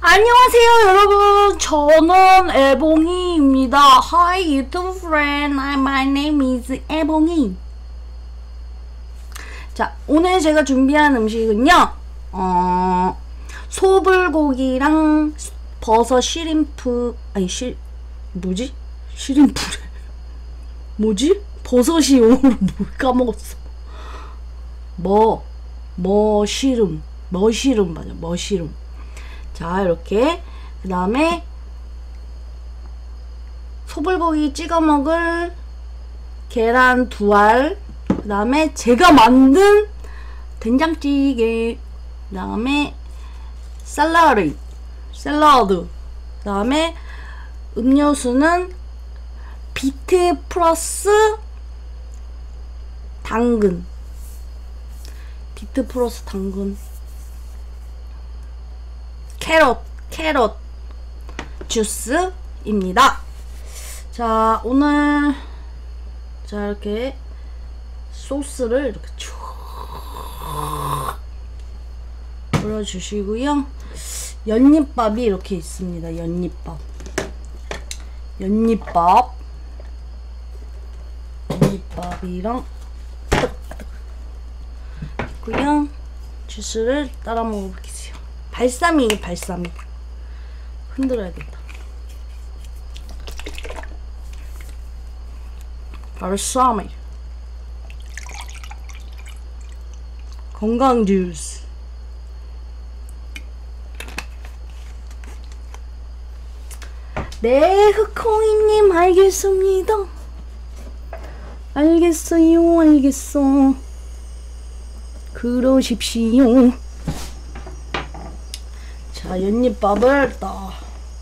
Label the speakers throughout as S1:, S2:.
S1: 안녕하세요 여러분, 저는 애봉이입니다. Hi YouTube friend, my name is 애봉이. 자, 오늘 제가 준비한 음식은요, 소불고기랑 버섯 시림프, 뭐지? 시림프래. 뭐지? 버섯이 오늘 뭘 까먹었어. 머시름 맞아, 머시름. 자, 이렇게. 그 다음에 소불고기 찍어 먹을 계란 2알. 그 다음에 제가 만든 된장찌개. 그 다음에 샐러드. 그 다음에 음료수는 비트 플러스 당근. 비트 플러스 당근. 캐럿 주스입니다. 자, 오늘 자, 이렇게 소스를 이렇게 쭉 뿌려주시고요. 연잎밥이 이렇게 있습니다. 연잎밥이랑 있고요. 주스를 따라 먹어보겠어요. 발사미 흔들어야겠다. 발사미 건강 주스. 네, 흑콩이님 알겠습니다. 알겠어. 그러십시오. 자, 연잎밥을 딱.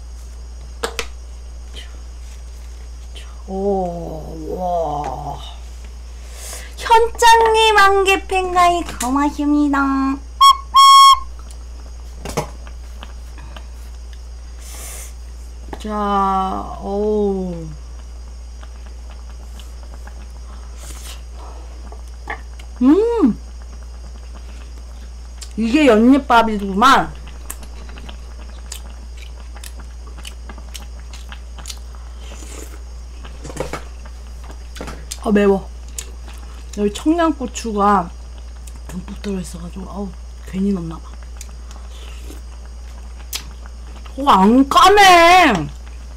S1: 와. 현장님 안개팬가이 고맙습니다. 자, 이게 연잎밥이구만. 매워. 여기 청양고추가 듬뿍 들어있어가지고 괜히 넣었나봐. 안 까네.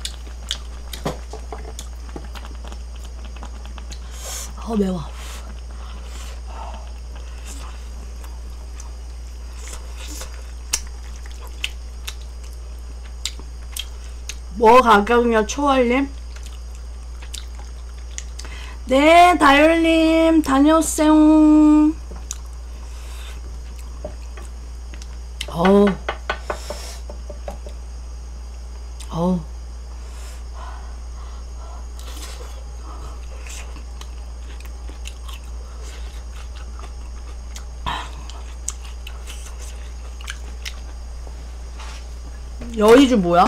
S1: 매워. 뭐 가격이냐, 초월님? 네, 다율님 다녀오세요. 여의주 뭐야?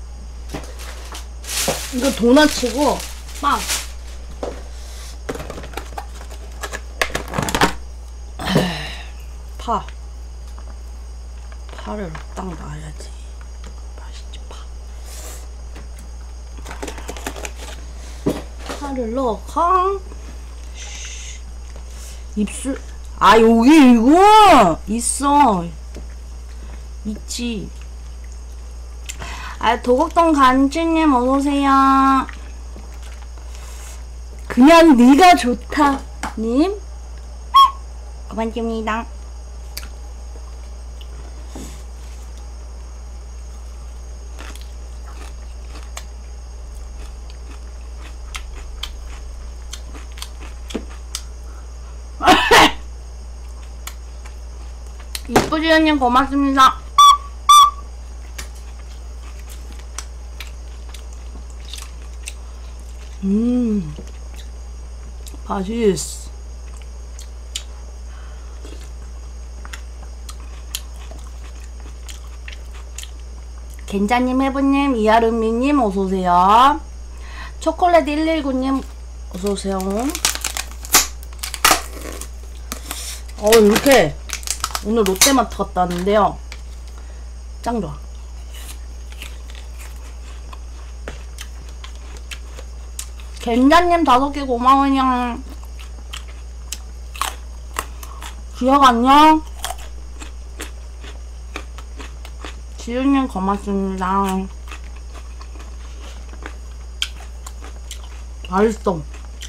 S1: 이거 도넛이고 빵. 파를 딱 놔야지 맛있지. 파를 넣어. 입술. 여기 이거 있어. 있지. 도곡동 간주님 어서오세요. 그냥 네가 좋다 님 고맙습니다. 이쁘지연님 고맙습니다. 맛있어. 겐자님, 해부님, 이하루미님 어서오세요. 초콜릿 119님 어서오세요. 이렇게 오늘 롯데마트 갔다 왔는데요. 짱 좋아. 겐자님 5개 고마워요. 기억 안녕. 지윤님 고맙습니다. 맛있어.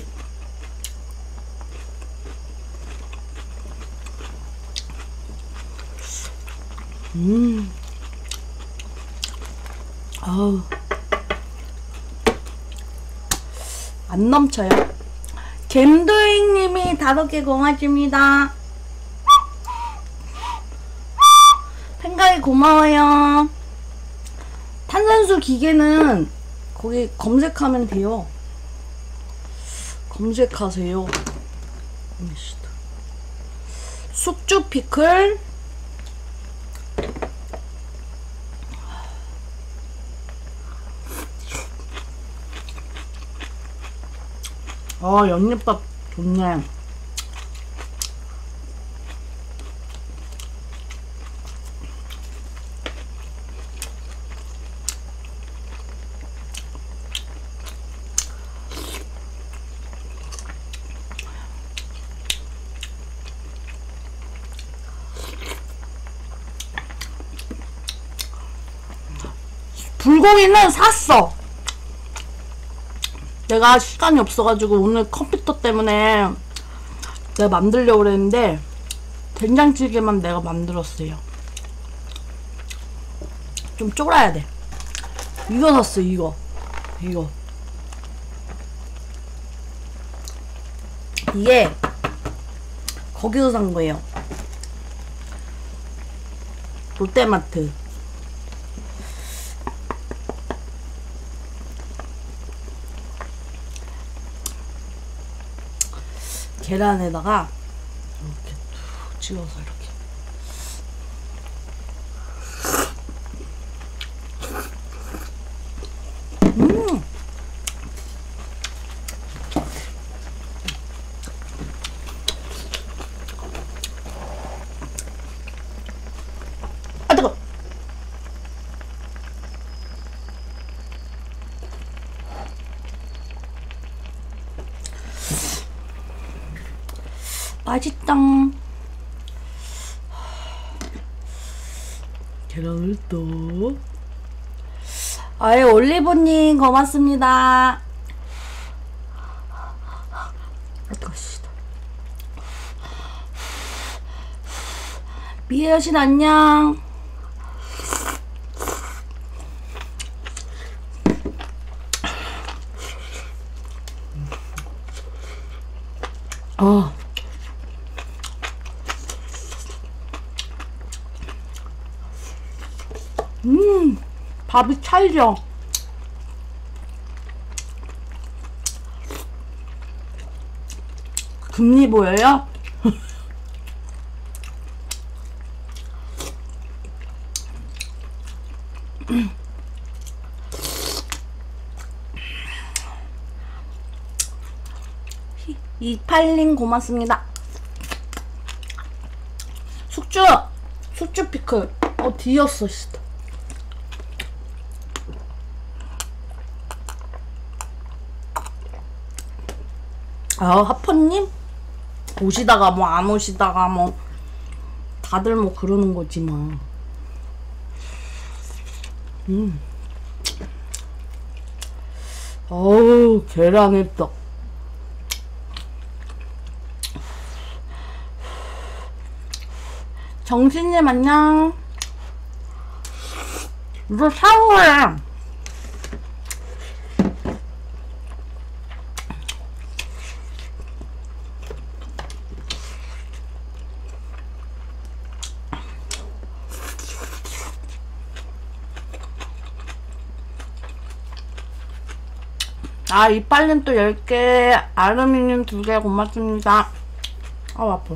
S1: 아우. 안 넘쳐요. 갬도잉님이 5개 고맙습니다. 생각이 고마워요. 탄산수 기계는 거기 검색하면 돼요. 검색하세요. 숙주 피클. 연잎밥 좋네. 불고기는 샀어. 내가 시간이 없어가지고 오늘 컴퓨터 때문에 내가 만들려고 그랬는데 된장찌개만 내가 만들었어요. 좀 쫄아야 돼. 이거 샀어. 이거 이게 거기서 산 거예요. 롯데마트. 계란에다가 이렇게 툭 찍어서 이렇게. 아 뜨거. 맛있다. 계란을 또. 아예 올리브님 고맙습니다. 미애여신 안녕. 밥이 찰져. 금리 보여요? 이팔님 고맙습니다. 숙주 피클. 뒤였어. 하퍼님? 오시다가 뭐 안 오시다가 뭐 다들 뭐 그러는 거지 뭐. 어우, 계란에 떡. 정신님 안녕. 이거 사온 거야. 이빨님 또 10개, 아르미늄 2개 고맙습니다. 아파.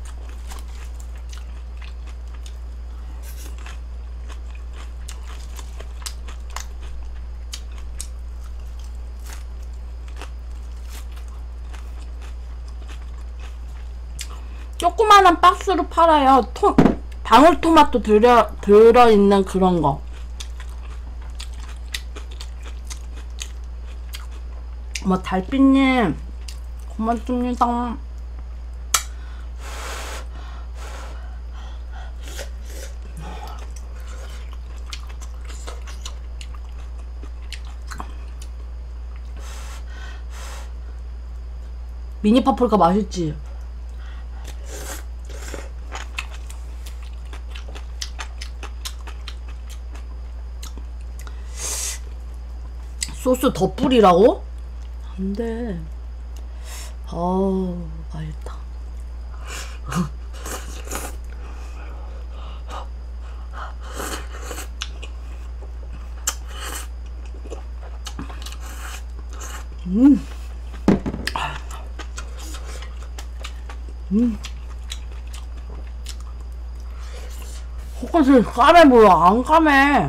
S1: 조그만한 박스로 팔아요. 방울토마토 들어있는 그런 거. 달빛님 고맙습니다. 미니 파프리카 맛있지? 소스 더 뿌리라고? 안돼. 어우 맛있다. 코코넛이 까매 보여. 안 까매.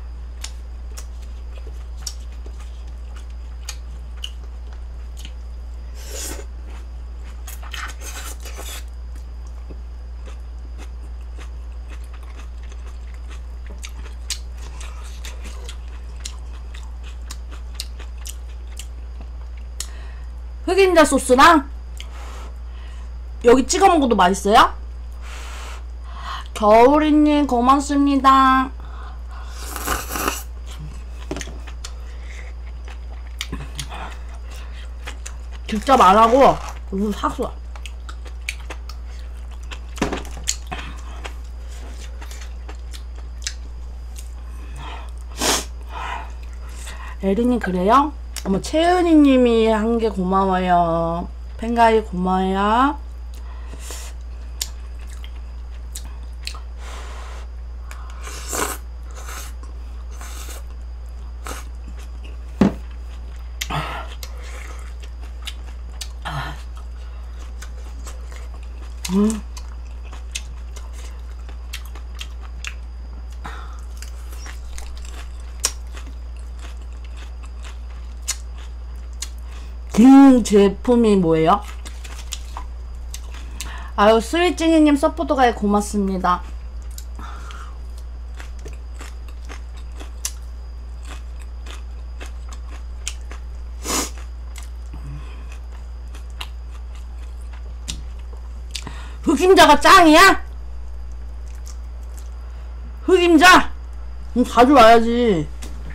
S1: 흑임자 소스랑 여기 찍어 먹어도 맛있어요? 겨울이님 고맙습니다. 직접 안 하고 무슨 샀어. 에리님 그래요? 어머 채은이님이 한 게 고마워요. 팬가이 고마워요. 제품이 뭐예요? 아유 스윗찡이님 서포터가에 고맙습니다. 흑임자가 짱이야? 흑임자? 그럼 가져와야지.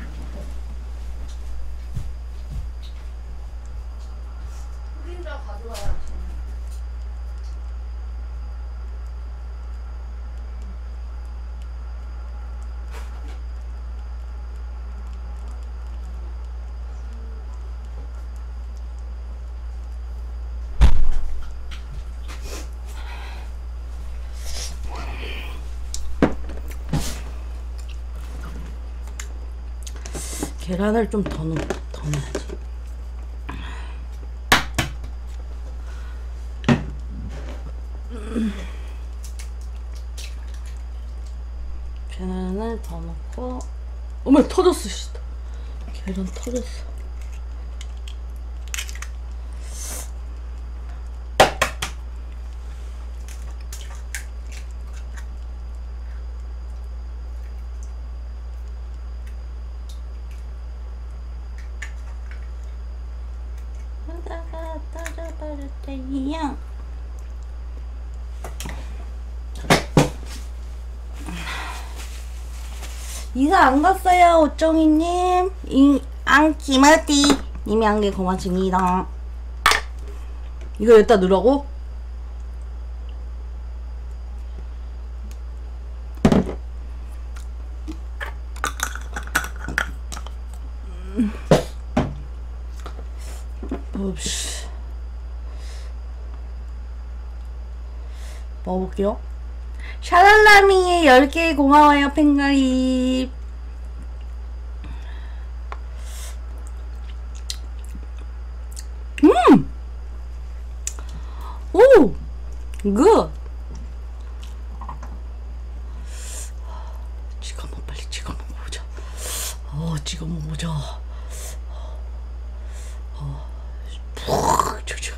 S1: 계란을 좀 더 넣어야지. 계란을 더 넣고. 어머 터졌어. 계란 터졌어. 터져버렸대요. 이사 안 갔어요, 오정이님. 안키마띠 님이 한 게 고맙습니다. 이거 여기다 넣으라고? 먹어볼게요. 샤랄라미 10개 고마워요, 팬가입. 오! 굿! 찍어 먹어, 빨리 찍어 먹어보자. 찍어 먹어보자. 푹, 푹.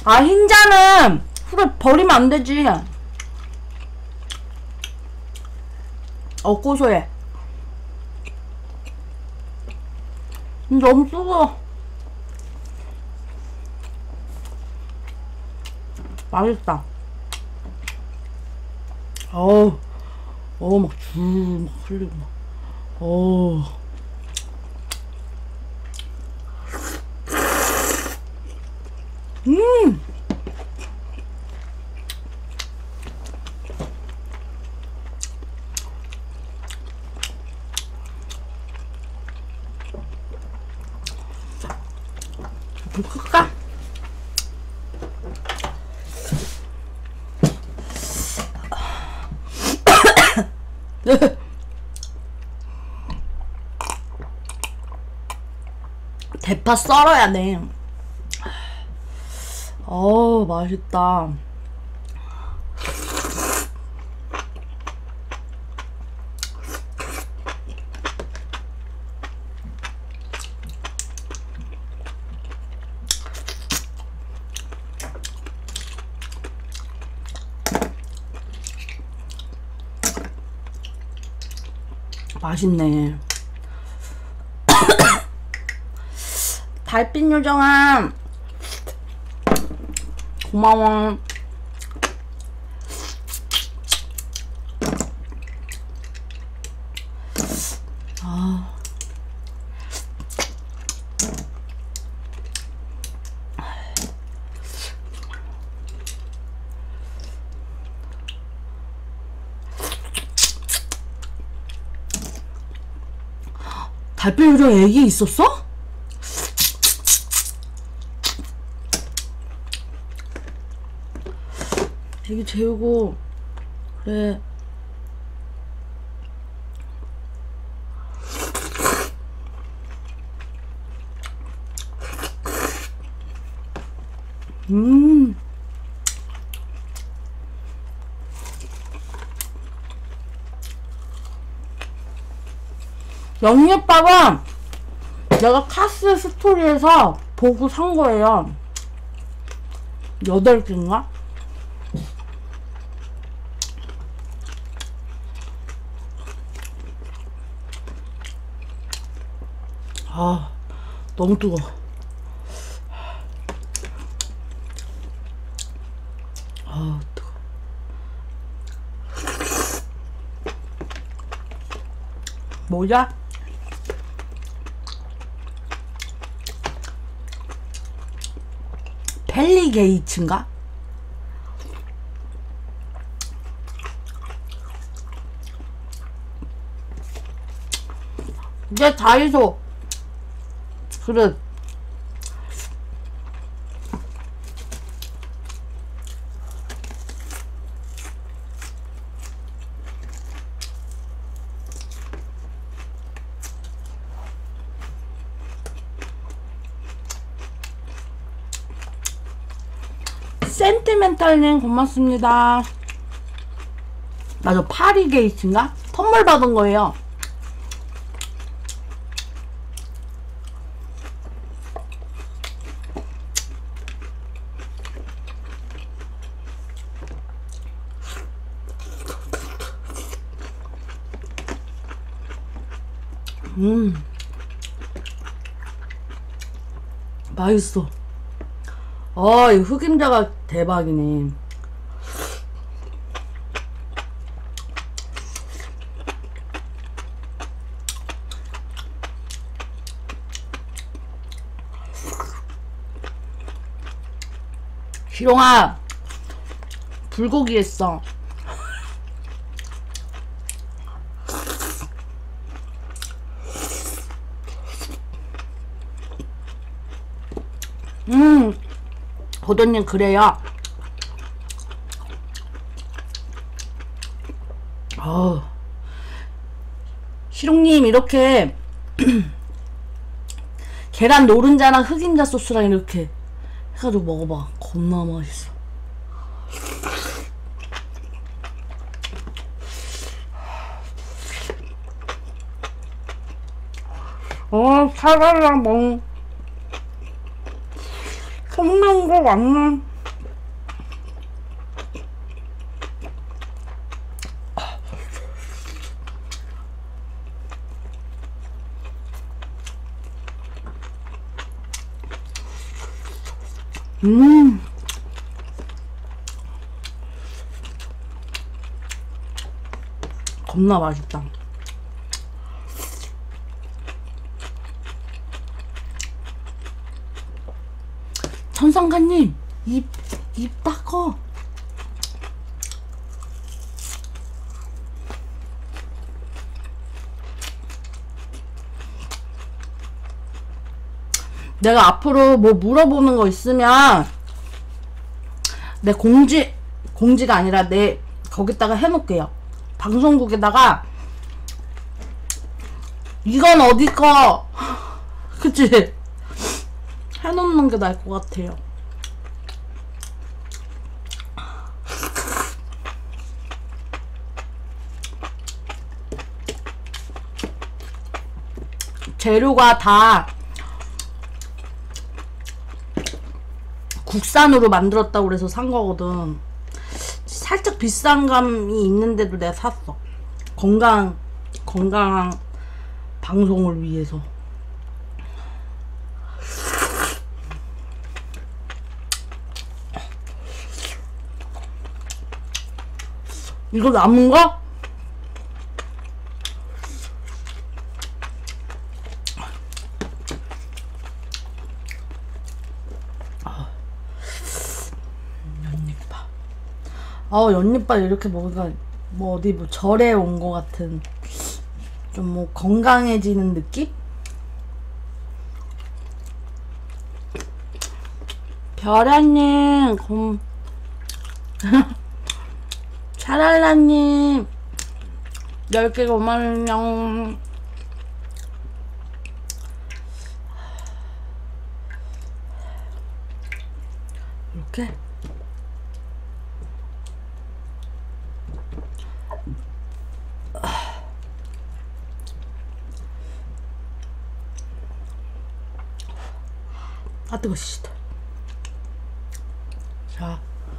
S1: 아, 흰자는 후레 버리면 안 되지. 고소해. 너무 뜨거워. 맛있다. 막 흘리고 막. 불 끌까? 대파 썰어야 돼. 맛있다. 맛있네. 달빛 요정아, 고마워. 달빛 요정 애기 있었어? 애기 재우고 그래. 연잎밥은 내가 카스 스토리에서 보고 산 거예요. 8개인가? 너무 뜨거워. 뜨거워. 뭐야? 펠리게이츠인가? 이제 다이소 그릇. 센티멘탈님 고맙습니다. 맞아, 파리게이츠인가? 선물 받은 거예요. 맛있어. 이 흑임자가 대박이네. 희롱아, 불고기 했어. 보도님 그래요. 희롱님 이렇게 계란 노른자랑 흑임자 소스랑 이렇게 해가지고 먹어봐. 겁나 맛있어. 사과랑 뭐 콩나물도 왔나? 음. 겁나 맛있다. 천상가님, 입 닦어. 내가 앞으로 뭐 물어보는 거 있으면 내 공지가 아니라 내 거기다가 해놓을게요. 방송국에다가 이건 어디 거 그치? 해놓는 게 나을 것 같아요. 재료가 다 국산으로 만들었다고 그래서 산 거거든. 살짝 비싼 감이 있는데도 내가 샀어. 건강한 방송을 위해서. 이거 남은 거? 연잎밥 이렇게 먹으니까 뭐 어디 뭐 절에 온 거 같은 좀 뭐 건강해지는 느낌? 별아님, 차랄라님, 10개가 5만원이요. 이렇게. 아, 뜨거워, 씨. 자,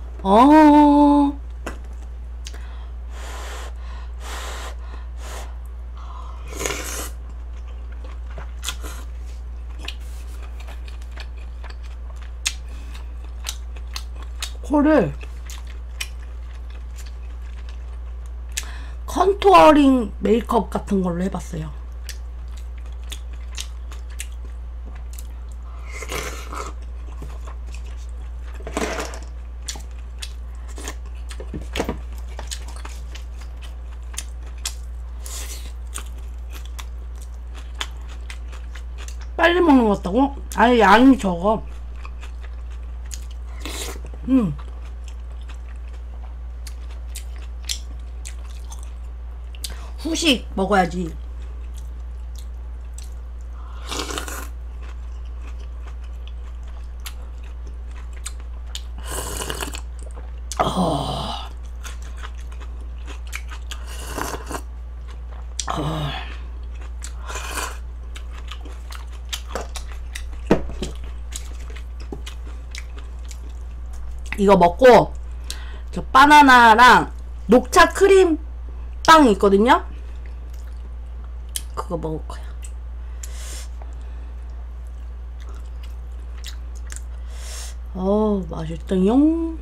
S1: 코를 컨투어링 메이크업 같은 걸로 해봤어요. 빨리 먹는 것 같다고? 아니, 양이 적어. 후식 먹어야지. 이거 먹고 저 바나나랑 녹차 크림 빵 있거든요? 그거 먹을 거야. 맛있다용.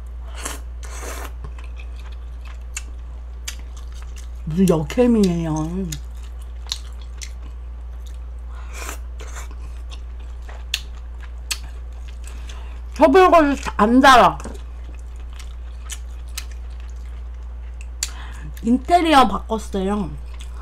S1: 무슨 역햄이에요. 저별거 안 달아. 인테리어 바꿨어요.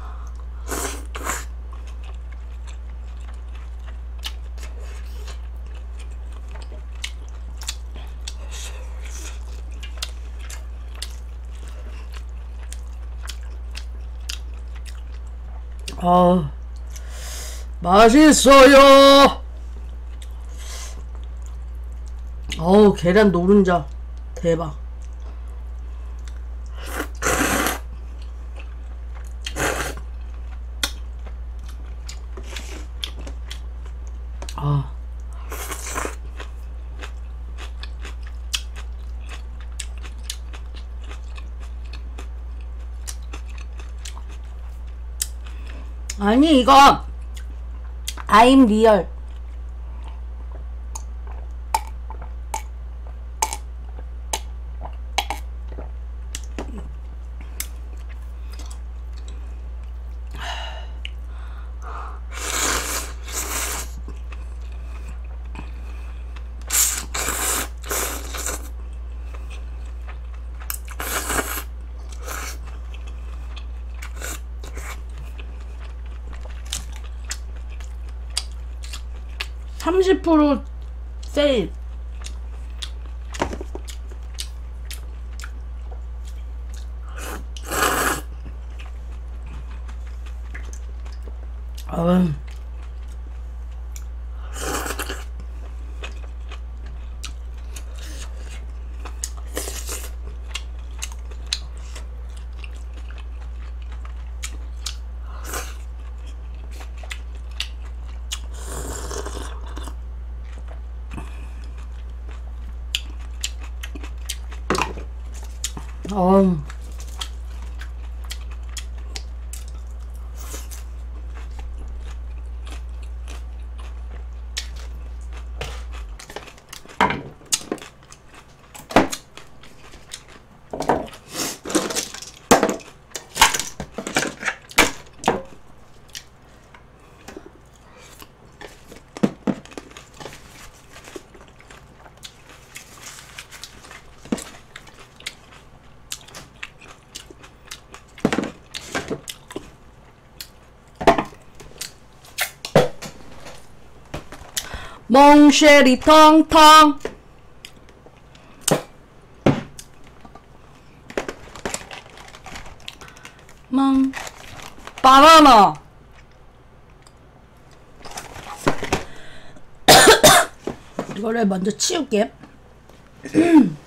S1: 맛있어요. 계란 노른자 대박. 아니 이거 I'm real. 30% 세일. 어. 어. 몽쉐리 텅텅. 바나나. 이거를 먼저 치울게.